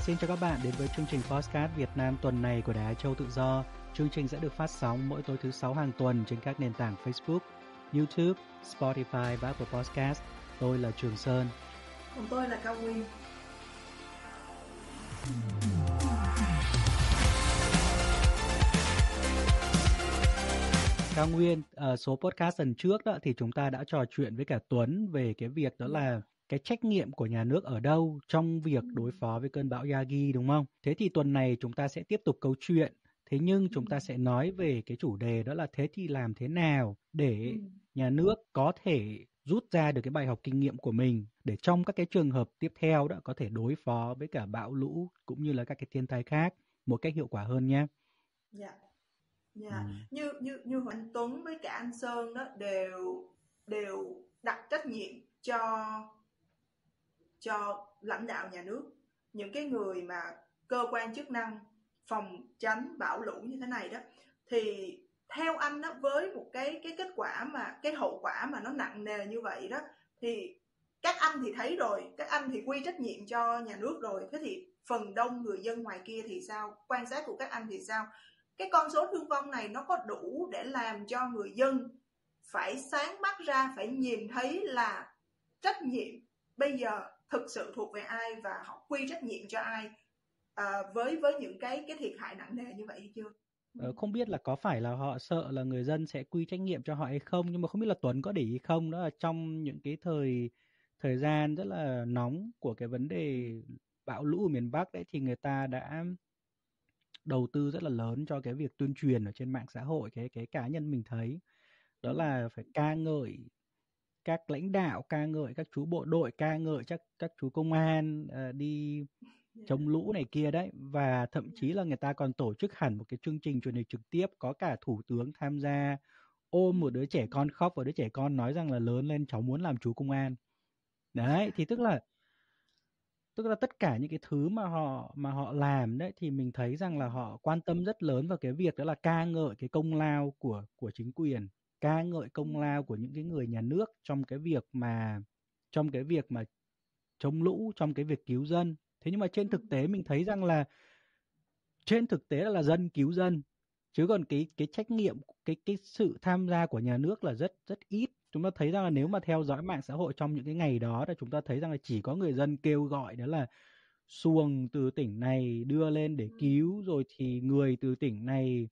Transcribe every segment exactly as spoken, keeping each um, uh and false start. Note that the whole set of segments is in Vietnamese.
Xin chào các bạn đến với chương trình podcast Việt Nam tuần này của Đài Á Châu Tự Do. Chương trình sẽ được phát sóng mỗi tối thứ sáu hàng tuần trên các nền tảng Facebook, YouTube, Spotify và Apple Podcast. Tôi là Trường Sơn. Còn tôi là Cao Nguyên. Cao Nguyên, ở số podcast lần trước đó thì chúng ta đã trò chuyện với cả Tuấn về cái việc đó là cái trách nhiệm của nhà nước ở đâu trong việc đối phó với cơn bão Yagi, đúng không? Thế thì tuần này chúng ta sẽ tiếp tục câu chuyện. Thế nhưng chúng ta sẽ nói về cái chủ đề đó là thế thì làm thế nào để nhà nước có thể rút ra được cái bài học kinh nghiệm của mình để trong các cái trường hợp tiếp theo đó có thể đối phó với cả bão lũ cũng như là các cái thiên tai khác một cách hiệu quả hơn nhé. Dạ. Dạ. Ừ. Như như như anh Tuấn với cả anh Sơn đó đều đều đặt trách nhiệm cho cho lãnh đạo nhà nước, những cái người mà cơ quan chức năng phòng tránh bão lũ như thế này đó, thì theo anh đó, với một cái cái kết quả mà cái hậu quả mà nó nặng nề như vậy đó, thì các anh thì thấy rồi, các anh thì quy trách nhiệm cho nhà nước rồi, thế thì phần đông người dân ngoài kia thì sao? Quan sát của các anh thì sao? Cái con số thương vong này nó có đủ để làm cho người dân phải sáng mắt ra, phải nhìn thấy là trách nhiệm bây giờ thực sự thuộc về ai và họ quy trách nhiệm cho ai à, với với những cái cái thiệt hại nặng nề như vậy hay chưa? Ờ, không biết là có phải là họ sợ là người dân sẽ quy trách nhiệm cho họ hay không, nhưng mà không biết là Tuấn có để ý không, đó là trong những cái thời thời gian rất là nóng của cái vấn đề bão lũ ở miền Bắc đấy thì người ta đã đầu tư rất là lớn cho cái việc tuyên truyền ở trên mạng xã hội. Cái cái cá nhân mình thấy đó là phải ca ngợi các lãnh đạo, ca ngợi các chú bộ đội, ca ngợi các các chú công an uh, đi chống lũ này kia đấy, và thậm chí là người ta còn tổ chức hẳn một cái chương trình truyền hình trực tiếp, có cả thủ tướng tham gia ôm một đứa trẻ con khóc và đứa trẻ con nói rằng là lớn lên cháu muốn làm chú công an. Đấy, thì tức là tức là tất cả những cái thứ mà họ mà họ làm đấy thì mình thấy rằng là họ quan tâm rất lớn vào cái việc đó là ca ngợi cái công lao của của chính quyền, ca ngợi công lao của những cái người nhà nước trong cái việc mà trong cái việc mà chống lũ, trong cái việc cứu dân. Thế nhưng mà trên thực tế mình thấy rằng là trên thực tế là dân cứu dân, chứ còn cái cái trách nhiệm, cái cái sự tham gia của nhà nước là rất rất ít. Chúng ta thấy rằng là nếu mà theo dõi mạng xã hội trong những cái ngày đó thì chúng ta thấy rằng là chỉ có người dân kêu gọi đó là xuồng từ tỉnh này đưa lên để cứu, rồi thì người từ tỉnh này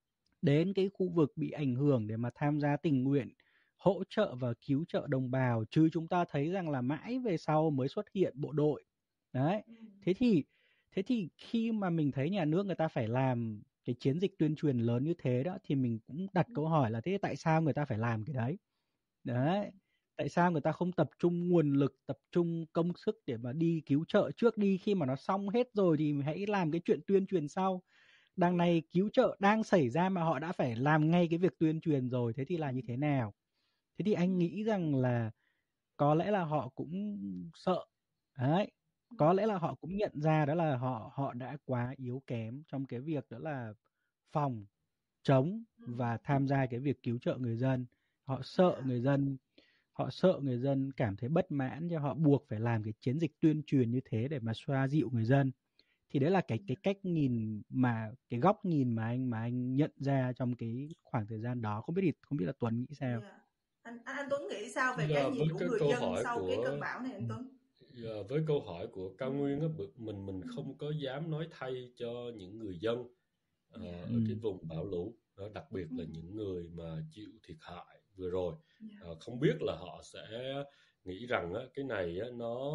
đến cái khu vực bị ảnh hưởng để mà tham gia tình nguyện hỗ trợ và cứu trợ đồng bào, chứ chúng ta thấy rằng là mãi về sau mới xuất hiện bộ đội. Đấy, thế thì thế thì khi mà mình thấy nhà nước người ta phải làm cái chiến dịch tuyên truyền lớn như thế đó, thì mình cũng đặt câu hỏi là thế tại sao người ta phải làm cái đấy? Đấy, tại sao người ta không tập trung nguồn lực, tập trung công sức để mà đi cứu trợ trước đi, khi mà nó xong hết rồi thì hãy làm cái chuyện tuyên truyền sau. Đằng này cứu trợ đang xảy ra mà họ đã phải làm ngay cái việc tuyên truyền rồi, thế thì là như thế nào? Thế thì anh nghĩ rằng là có lẽ là họ cũng sợ. Đấy, có lẽ là họ cũng nhận ra đó là họ họ đã quá yếu kém trong cái việc đó là phòng, chống và tham gia cái việc cứu trợ người dân. Họ sợ người dân, họ sợ người dân cảm thấy bất mãn, cho họ buộc phải làm cái chiến dịch tuyên truyền như thế để mà xoa dịu người dân. Thì đấy là cái cái cách nhìn mà cái góc nhìn mà anh mà anh nhận ra trong cái khoảng thời gian đó. Không biết thì không biết là Tuấn nghĩ sao? Yeah. Anh, anh anh Tuấn nghĩ sao về Yeah, cái nhìn với của cái người câu dân hỏi sau của cái cơn bão này anh Tuấn? Yeah, với câu hỏi của Cao Nguyên á, mình mình không có dám nói thay cho những người dân uh, Yeah. ở cái vùng bão lũ, đó, đặc biệt là những người mà chịu thiệt hại vừa rồi. Uh, không biết là họ sẽ nghĩ rằng á, cái này á, nó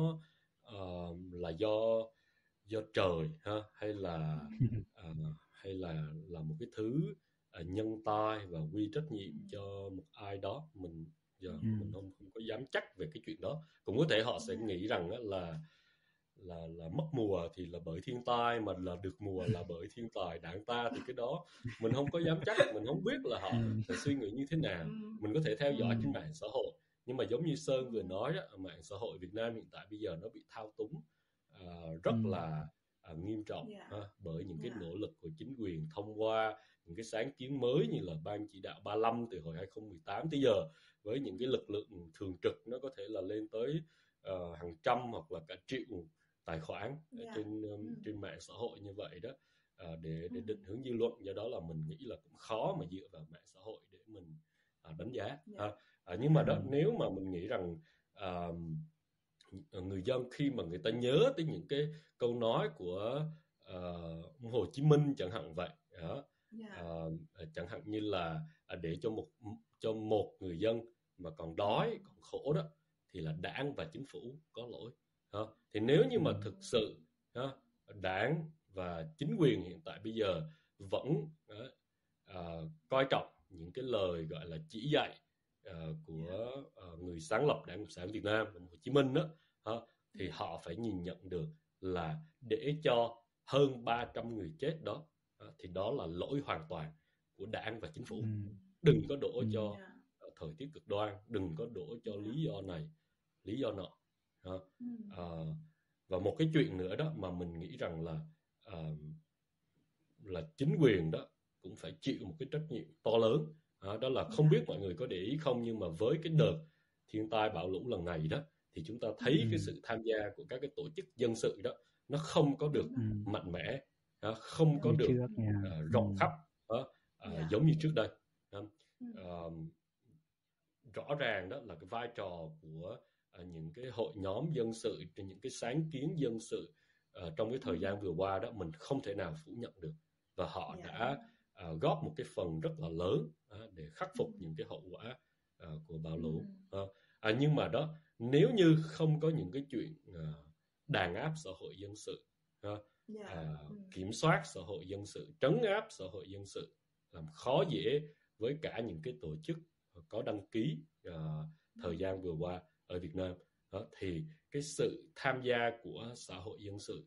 uh, là do do trời ha, hay là uh, hay là là một cái thứ uh, nhân tai và quy trách nhiệm cho một ai đó. Mình giờ yeah, mình không không có dám chắc về cái chuyện đó. Cũng có thể họ sẽ nghĩ rằng á, là là là mất mùa thì là bởi thiên tai, mà là được mùa là bởi thiên tài đảng ta, thì cái đó mình không có dám chắc, mình không biết là họ sẽ suy nghĩ như thế nào. Mình có thể theo dõi trên mạng xã hội, nhưng mà giống như Sơn vừa nói đó, mạng xã hội Việt Nam hiện tại bây giờ nó bị thao túng uh, rất là uh, nghiêm trọng Yeah. ha, bởi những cái Yeah. nỗ lực của chính quyền thông qua những cái sáng kiến mới như là ban chỉ đạo ba mươi lăm từ hồi hai không một tám tới giờ, với những cái lực lượng thường trực nó có thể là lên tới uh, hàng trăm hoặc là cả triệu tài khoản Yeah. trên um, trên khó mà dựa vào mạng xã hội để mình à, đánh giá. Yeah. À, à, nhưng mà đó, nếu mà mình nghĩ rằng à, người dân khi mà người ta nhớ tới những cái câu nói của uh, Hồ Chí Minh chẳng hạn vậy, đó. Yeah. Uh, chẳng hạn như là uh, để cho một cho một người dân mà còn đói còn khổ đó thì là đảng và chính phủ có lỗi. Uh, thì nếu như mà thực sự uh, đảng và chính quyền hiện tại bây giờ vẫn uh, uh, coi trọng những cái lời gọi là chỉ dạy uh, của uh, người sáng lập Đảng Cộng sản Việt Nam, Hồ Chí Minh đó, uh, thì họ phải nhìn nhận được là để cho hơn ba trăm người chết đó, uh, thì đó là lỗi hoàn toàn của đảng và chính phủ. Ừ. Đừng có đổ cho uh, thời tiết cực đoan, đừng có đổ cho lý do này, lý do nọ. Uh, uh, và một cái chuyện nữa đó mà mình nghĩ rằng là uh, là chính quyền đó cũng phải chịu một cái trách nhiệm to lớn. À, đó là không biết mọi người có để ý không, nhưng mà với cái đợt thiên tai bão lũ lần này đó thì chúng ta thấy ừ. cái sự tham gia của các cái tổ chức dân sự đó nó không có được ừ. mạnh mẽ, à, không có được trước, uh, rộng khắp uh, uh, yeah. giống như trước đây. Uh, uh, rõ ràng đó là cái vai trò của uh, những cái hội nhóm dân sự, những cái sáng kiến dân sự uh, trong cái thời gian vừa qua đó mình không thể nào phủ nhận được, và họ yeah. đã uh, góp một cái phần rất là lớn uh, để khắc phục những cái hậu quả uh, của bão lũ. Uh, à, nhưng mà đó, nếu như không có những cái chuyện uh, đàn áp xã hội dân sự, uh, yeah. uh, kiểm soát xã hội dân sự, trấn áp xã hội dân sự, làm khó dễ với cả những cái tổ chức có đăng ký uh, thời gian vừa qua ở Việt Nam, uh, thì cái sự tham gia của xã hội dân sự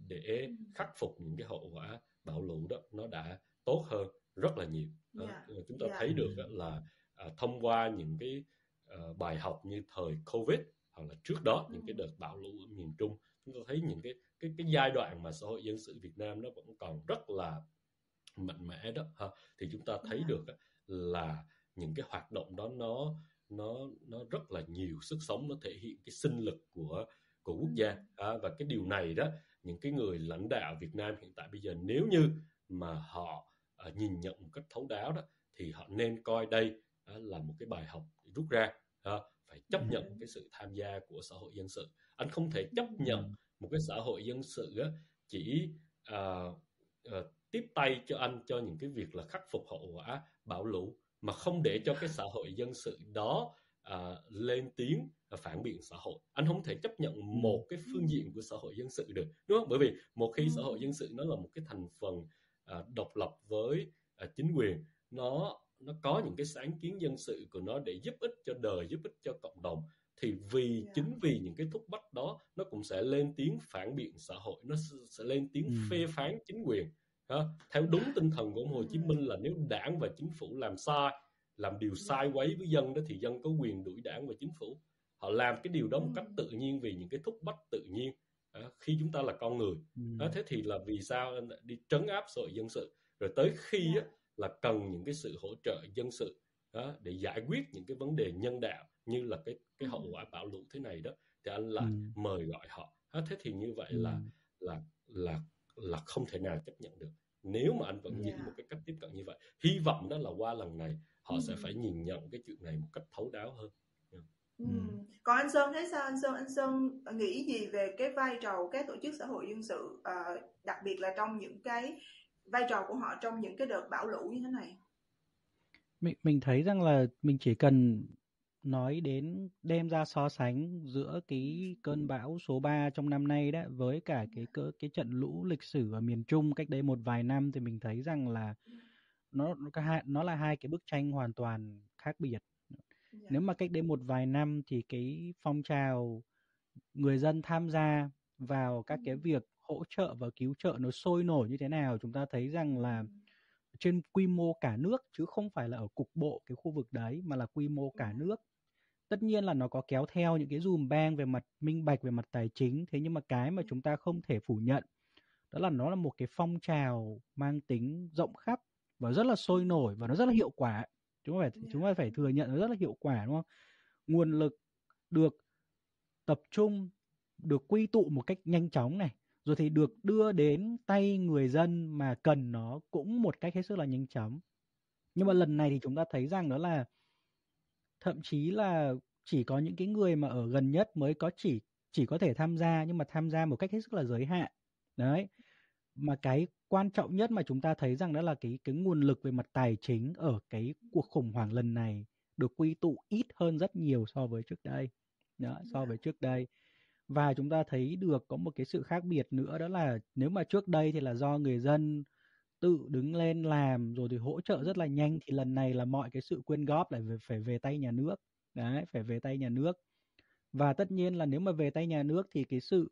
để khắc phục những cái hậu quả bão lũ đó nó đã tốt hơn rất là nhiều. Yeah. Uh, chúng ta yeah. thấy được uh, là uh, thông qua những cái uh, bài học như thời Covid hoặc là trước đó những cái đợt bão lũ ở miền Trung, chúng ta thấy những cái cái cái giai đoạn mà xã hội dân sự Việt Nam nó vẫn còn rất là mạnh mẽ đó ha, thì chúng ta thấy yeah. được uh, là những cái hoạt động đó nó nó nó rất là nhiều sức sống, nó thể hiện cái sinh lực của của quốc gia. À, và cái điều này đó, những cái người lãnh đạo Việt Nam hiện tại bây giờ nếu như mà họ à, nhìn nhận một cách thấu đáo đó thì họ nên coi đây à, là một cái bài học rút ra. À, phải chấp nhận cái sự tham gia của xã hội dân sự. Anh không thể chấp nhận một cái xã hội dân sự á, chỉ à, à, tiếp tay cho anh cho những cái việc là khắc phục hậu quả bão lũ mà không để cho cái xã hội dân sự đó à, lên tiếng phản biện xã hội. Anh không thể chấp nhận một cái phương diện của xã hội dân sự được, đúng không? Bởi vì một khi xã hội dân sự nó là một cái thành phần à, độc lập với à, chính quyền, nó nó có những cái sáng kiến dân sự của nó để giúp ích cho đời, giúp ích cho cộng đồng, thì vì yeah. chính vì những cái thúc bách đó nó cũng sẽ lên tiếng phản biện xã hội, nó sẽ lên tiếng mm. phê phán chính quyền. Ha? Theo đúng tinh thần của ông Hồ Chí Minh là nếu đảng và chính phủ làm sai, làm điều sai quấy với dân đó thì dân có quyền đuổi đảng và chính phủ. Họ làm cái điều đó một cách tự nhiên vì những cái thúc bách tự nhiên. À, khi chúng ta là con người, à, thế thì là vì sao đi trấn áp xã hội dân sự, rồi tới khi á, là cần những cái sự hỗ trợ dân sự à, để giải quyết những cái vấn đề nhân đạo như là cái cái hậu quả bão lũ thế này đó, thì anh lại ừ. mời gọi họ. À, thế thì như vậy ừ. là là là là không thể nào chấp nhận được. Nếu mà anh vẫn yeah. giữ một cái cách tiếp cận như vậy, hy vọng đó là qua lần này họ ừ. sẽ phải nhìn nhận cái chuyện này một cách thấu đáo hơn. Yeah. Ừ. Còn anh Sơn thấy sao? Anh Sơn anh Sơn nghĩ gì về cái vai trò của các tổ chức xã hội dân sự, à, đặc biệt là trong những cái vai trò của họ trong những cái đợt bão lũ như thế này? Mình mình thấy rằng là mình chỉ cần nói đến đem ra so sánh giữa cái cơn bão số ba trong năm nay đó với cả cái cái, cái trận lũ lịch sử ở miền Trung cách đây một vài năm, thì mình thấy rằng là nó nó, nó là hai cái bức tranh hoàn toàn khác biệt. Yeah. Nếu mà cách đây một vài năm thì cái phong trào người dân tham gia vào các cái việc hỗ trợ và cứu trợ nó sôi nổi như thế nào, chúng ta thấy rằng là trên quy mô cả nước chứ không phải là ở cục bộ cái khu vực đấy, mà là quy mô cả nước. Tất nhiên là nó có kéo theo những cái dùm beng về mặt minh bạch, về mặt tài chính, thế nhưng mà cái mà chúng ta không thể phủ nhận đó là nó là một cái phong trào mang tính rộng khắp và rất là sôi nổi, và nó rất là hiệu quả. Chúng ta phải, chúng ta phải thừa nhận nó rất là hiệu quả, đúng không? Nguồn lực được tập trung, được quy tụ một cách nhanh chóng này, rồi thì được đưa đến tay người dân mà cần nó cũng một cách hết sức là nhanh chóng. Nhưng mà lần này thì chúng ta thấy rằng đó là thậm chí là chỉ có những cái người mà ở gần nhất mới có chỉ chỉ có thể tham gia, nhưng mà tham gia một cách hết sức là giới hạn. Đấy. Mà cái quan trọng nhất mà chúng ta thấy rằng đó là cái cái nguồn lực về mặt tài chính ở cái cuộc khủng hoảng lần này được quy tụ ít hơn rất nhiều so với trước đây. Đó, so với trước đây. Và chúng ta thấy được có một cái sự khác biệt nữa, đó là nếu mà trước đây thì là do người dân tự đứng lên làm rồi thì hỗ trợ rất là nhanh, thì lần này là mọi cái sự quyên góp lại về, phải về tay nhà nước. Đấy, phải về tay nhà nước. Và tất nhiên là nếu mà về tay nhà nước thì cái sự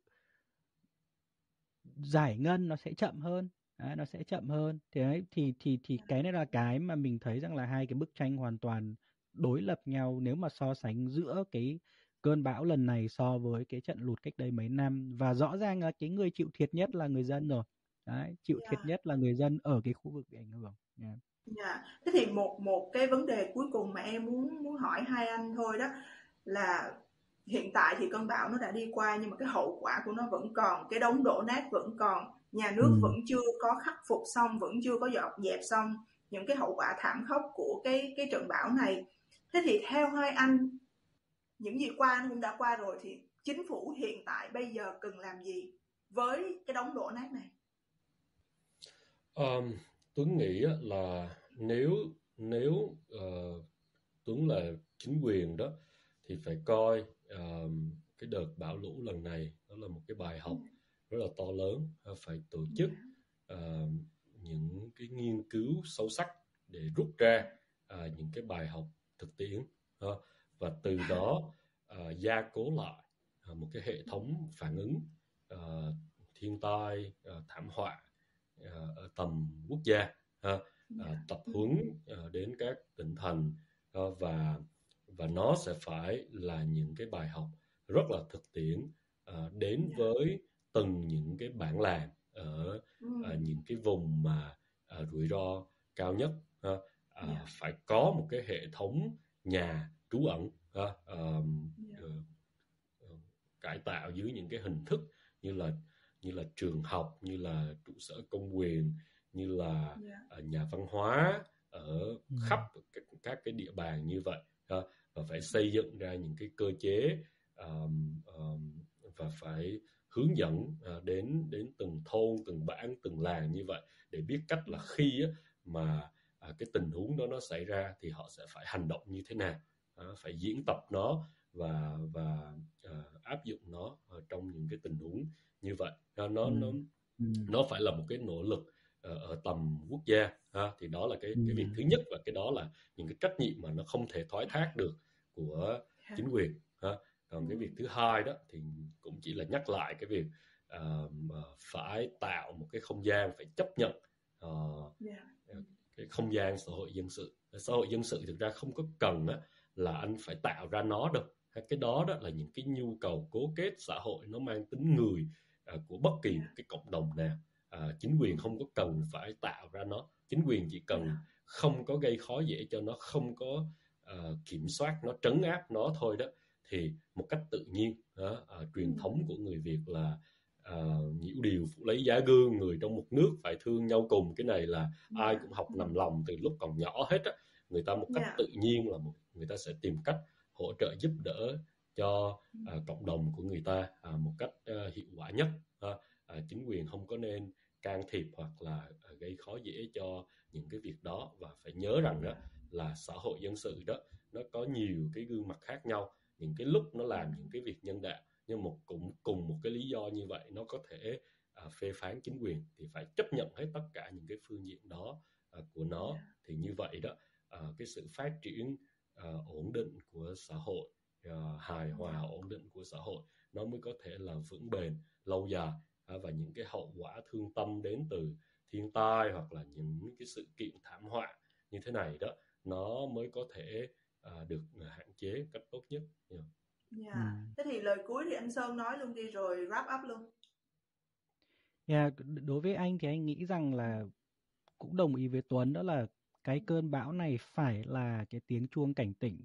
giải ngân nó sẽ chậm hơn. Đấy, nó sẽ chậm hơn. Thế đấy, thì thì thì cái này là cái mà mình thấy rằng là hai cái bức tranh hoàn toàn đối lập nhau nếu mà so sánh giữa cái cơn bão lần này so với cái trận lụt cách đây mấy năm. Và rõ ràng là cái người chịu thiệt nhất là người dân rồi. Đấy, chịu Yeah. thiệt nhất là người dân ở cái khu vực bị ảnh hưởng. Yeah. Yeah. Thế thì một một cái vấn đề cuối cùng mà em muốn muốn hỏi hai anh thôi đó là hiện tại thì cơn bão nó đã đi qua, nhưng mà cái hậu quả của nó vẫn còn, cái đống đổ nát vẫn còn, nhà nước ừ. vẫn chưa có khắc phục xong, vẫn chưa có dọn dẹp xong những cái hậu quả thảm khốc của cái cái trận bão này. Thế thì theo hai anh, những gì qua cũng đã qua rồi, thì chính phủ hiện tại bây giờ cần làm gì với cái đống đổ nát này? Um, Tuấn nghĩ là nếu nếu uh, Tuấn là chính quyền đó thì phải coi uh, cái đợt bão lũ lần này đó là một cái bài học rất là to lớn, phải tổ chức uh, những cái nghiên cứu sâu sắc để rút ra uh, những cái bài học thực tiễn uh, và từ đó uh, gia cố lại uh, một cái hệ thống phản ứng uh, thiên tai, uh, thảm họa uh, ở tầm quốc gia, uh, uh, tập huấn uh, đến các tỉnh thành uh, và và nó sẽ phải là những cái bài học rất là thực tiễn uh, đến với từng những cái bản làng ở uh, những cái vùng mà uh, rủi ro cao nhất. Uh, uh, phải có một cái hệ thống nhà trú ẩn uh, uh, uh, uh, cải tạo dưới những cái hình thức như là như là trường học, như là trụ sở công quyền, như là uh, nhà văn hóa ở khắp các, các cái địa bàn như vậy. Uh, và phải xây dựng ra những cái cơ chế um, um, và phải hướng dẫn uh, đến đến từng thôn, từng bản, từng làng như vậy, để biết cách là khi uh, mà uh, cái tình huống đó nó xảy ra thì họ sẽ phải hành động như thế nào, uh, phải diễn tập nó và và uh, áp dụng nó uh, trong những cái tình huống như vậy. Uh, nó nó nó phải là một cái nỗ lực ở tầm quốc gia, ha, thì đó là cái cái việc thứ nhất, và cái đó là những cái trách nhiệm mà nó không thể thoái thác được của chính quyền, ha. Còn cái việc thứ hai đó thì cũng chỉ là nhắc lại cái việc uh, phải tạo một cái không gian, phải chấp nhận uh, cái không gian xã hội dân sự. Xã hội dân sự thực ra không có cần á, là anh phải tạo ra nó đâu. Cái đó đó là những cái nhu cầu cố kết xã hội, nó mang tính người uh, của bất kỳ một cái cộng đồng nào. À, chính quyền không có cần phải tạo ra nó, chính quyền chỉ cần không có gây khó dễ cho nó, không có uh, kiểm soát nó, trấn áp nó thôi đó, thì một cách tự nhiên đó, uh, truyền thống của người Việt là uh, nhiễu điều phụ lấy giá gương, người trong một nước phải thương nhau cùng. Cái này là ai cũng học nằm lòng từ lúc còn nhỏ hết á. Người ta một cách tự nhiên là một, người ta sẽ tìm cách hỗ trợ giúp đỡ cho uh, cộng đồng của người ta uh, một cách uh, hiệu quả nhất. Uh, À, chính quyền không có nên can thiệp hoặc là à, gây khó dễ cho những cái việc đó. Và phải nhớ rằng đó là xã hội dân sự đó, nó có nhiều cái gương mặt khác nhau. Những cái lúc nó làm những cái việc nhân đạo, nhưng một cũng cùng một cái lý do như vậy, nó có thể à, phê phán chính quyền, thì phải chấp nhận hết tất cả những cái phương diện đó à, của nó. Thì như vậy đó, à, cái sự phát triển à, ổn định của xã hội, à, hài hòa ổn định của xã hội, nó mới có thể là vững bền lâu dài. Và những cái hậu quả thương tâm đến từ thiên tai hoặc là những cái sự kiện thảm họa như thế này đó, nó mới có thể uh, được hạn chế cách tốt nhất. Yeah. Yeah. Ừ. Thế thì lời cuối thì anh Sơn nói luôn đi rồi wrap up luôn. Yeah, đối với anh thì anh nghĩ rằng là cũng đồng ý với Tuấn, đó là cái cơn bão này phải là cái tiếng chuông cảnh tỉnh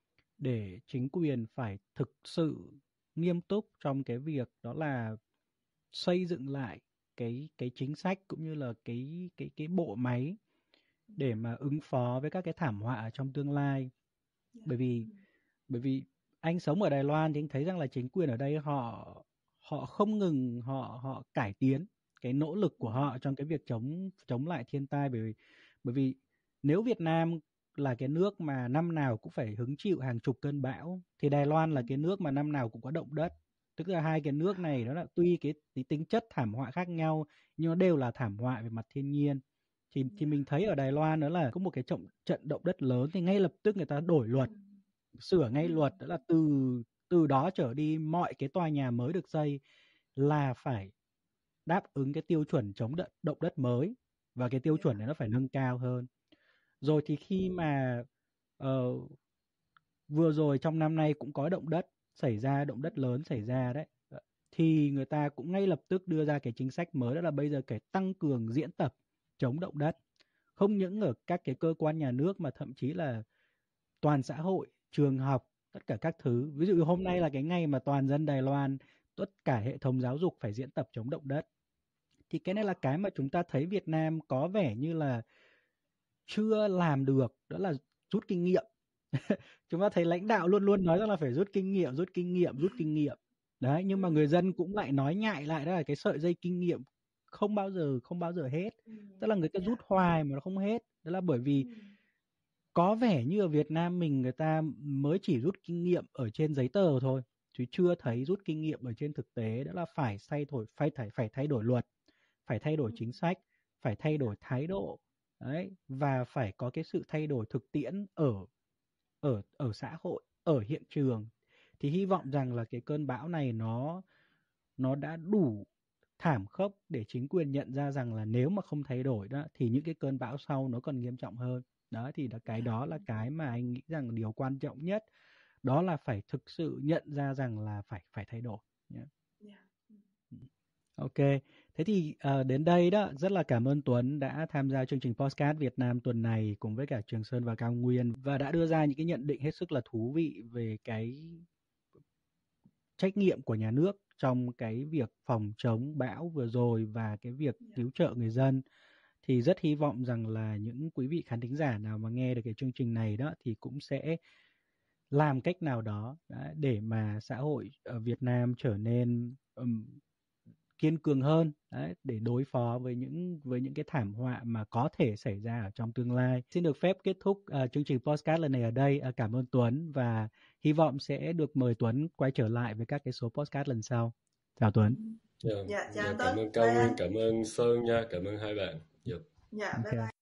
để chính quyền phải thực sự nghiêm túc trong cái việc đó là xây dựng lại cái cái chính sách cũng như là cái cái cái bộ máy để mà ứng phó với các cái thảm họa ở trong tương lai. Bởi vì bởi vì anh sống ở Đài Loan thì anh thấy rằng là chính quyền ở đây họ họ không ngừng họ họ cải tiến cái nỗ lực của họ trong cái việc chống chống lại thiên tai. Bởi vì bởi vì nếu Việt Nam là cái nước mà năm nào cũng phải hứng chịu hàng chục cơn bão, thì Đài Loan là cái nước mà năm nào cũng có động đất. Tức là hai cái nước này nó là tuy cái, cái tính chất thảm họa khác nhau nhưng nó đều là thảm họa về mặt thiên nhiên. Thì thì mình thấy ở Đài Loan đó là có một cái trọng, trận động đất lớn thì ngay lập tức người ta đổi luật, sửa ngay luật, đó là từ từ đó trở đi mọi cái tòa nhà mới được xây là phải đáp ứng cái tiêu chuẩn chống đ- động đất mới, và cái tiêu chuẩn này nó phải nâng cao hơn. Rồi thì khi mà uh, vừa rồi trong năm nay cũng có động đất xảy ra, động đất lớn xảy ra đấy, thì người ta cũng ngay lập tức đưa ra cái chính sách mới, đó là bây giờ phải tăng cường diễn tập chống động đất, không những ở các cái cơ quan nhà nước mà thậm chí là toàn xã hội, trường học, tất cả các thứ. Ví dụ hôm nay là cái ngày mà toàn dân Đài Loan, tất cả hệ thống giáo dục phải diễn tập chống động đất. Thì cái này là cái mà chúng ta thấy Việt Nam có vẻ như là chưa làm được, đó là rút kinh nghiệm. Chúng ta thấy lãnh đạo luôn luôn nói rằng là phải rút kinh nghiệm, rút kinh nghiệm, rút kinh nghiệm. Đấy, nhưng mà người dân cũng lại nói nhại lại, đó là cái sợi dây kinh nghiệm không bao giờ không bao giờ hết. Tức là người ta rút hoài mà nó không hết. Đó là bởi vì có vẻ như ở Việt Nam mình người ta mới chỉ rút kinh nghiệm ở trên giấy tờ thôi, chứ chưa thấy rút kinh nghiệm ở trên thực tế. Đó là phải thay đổi, phải thay phải thay đổi luật, phải thay đổi chính sách, phải thay đổi thái độ, đấy, và phải có cái sự thay đổi thực tiễn ở ở ở xã hội, ở hiện trường. Thì hy vọng rằng là cái cơn bão này nó nó đã đủ thảm khốc để chính quyền nhận ra rằng là nếu mà không thay đổi đó thì những cái cơn bão sau nó còn nghiêm trọng hơn. Đó thì là cái đó là cái mà anh nghĩ rằng điều quan trọng nhất, đó là phải thực sự nhận ra rằng là phải phải thay đổi. Yeah. Yeah. Ok, thế thì uh, đến đây đó, rất là cảm ơn Tuấn đã tham gia chương trình podcast Việt Nam tuần này cùng với cả Trường Sơn và Cao Nguyên, và đã đưa ra những cái nhận định hết sức là thú vị về cái trách nhiệm của nhà nước trong cái việc phòng chống bão vừa rồi và cái việc cứu trợ người dân. Thì rất hy vọng rằng là những quý vị khán thính giả nào mà nghe được cái chương trình này đó thì cũng sẽ làm cách nào đó để mà xã hội ở Việt Nam trở nên um, kiên cường hơn, đấy, để đối phó với những với những cái thảm họa mà có thể xảy ra ở trong tương lai. Xin được phép kết thúc uh, chương trình podcast lần này ở đây. Uh, cảm ơn Tuấn và hy vọng sẽ được mời Tuấn quay trở lại với các cái số podcast lần sau. Chào Tuấn. Yeah, yeah, yeah, cảm ơn Cao Nguyên, cảm ơn Sơn nha, cảm ơn hai bạn. Yep. Yeah, bye bye.